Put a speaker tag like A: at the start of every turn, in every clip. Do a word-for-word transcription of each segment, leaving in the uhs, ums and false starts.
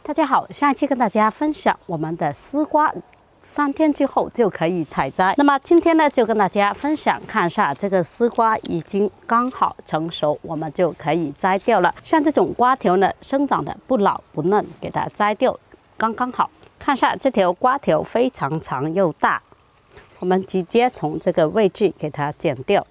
A: 大家好，上一期跟大家分享我们的丝瓜，三天之后就可以采摘。那么今天呢，就跟大家分享看一下这个丝瓜已经刚好成熟，我们就可以摘掉了。像这种瓜条呢，生长的不老不嫩，给它摘掉刚刚好。看一下这条瓜条非常长又大，我们直接从这个位置给它剪掉。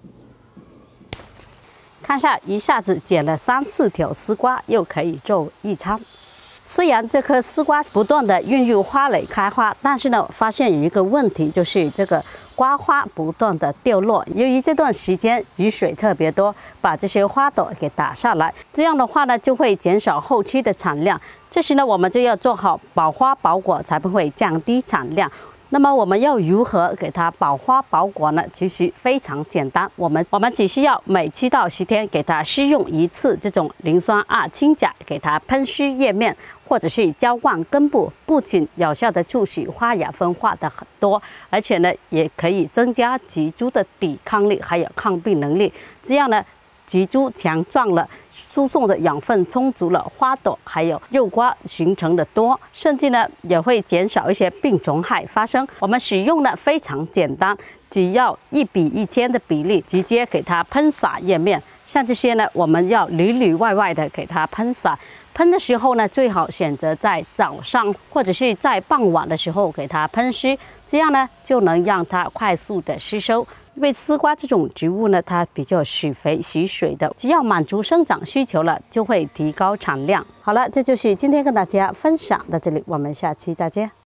A: 看下，一下子剪了三四条丝瓜，又可以做一餐。虽然这颗丝瓜不断的孕育花蕾开花，但是呢，发现有一个问题，就是这个瓜花不断的掉落。由于这段时间雨水特别多，把这些花朵给打下来，这样的话呢，就会减少后期的产量。这时呢，我们就要做好保花保果，才不会降低产量。 那么我们要如何给它保花保果呢？其实非常简单，我们我们只需要每七到十天给它施用一次这种磷酸二氢钾，给它喷施叶面，或者是浇灌根部，不仅有效的促使花芽分化的很多，而且呢也可以增加植株的抵抗力，还有抗病能力。这样呢。 植株强壮了，输送的养分充足了，花朵还有幼瓜形成的多，甚至呢也会减少一些病虫害发生。我们使用呢非常简单，只要一比一千的比例，直接给它喷洒叶面。像这些呢，我们要里里外外的给它喷洒。喷的时候呢，最好选择在早上或者是在傍晚的时候给它喷湿，这样呢就能让它快速的吸收。 因为丝瓜这种植物呢，它比较喜肥喜水的，只要满足生长需求了，就会提高产量。好了，这就是今天跟大家分享到这里，我们下期再见。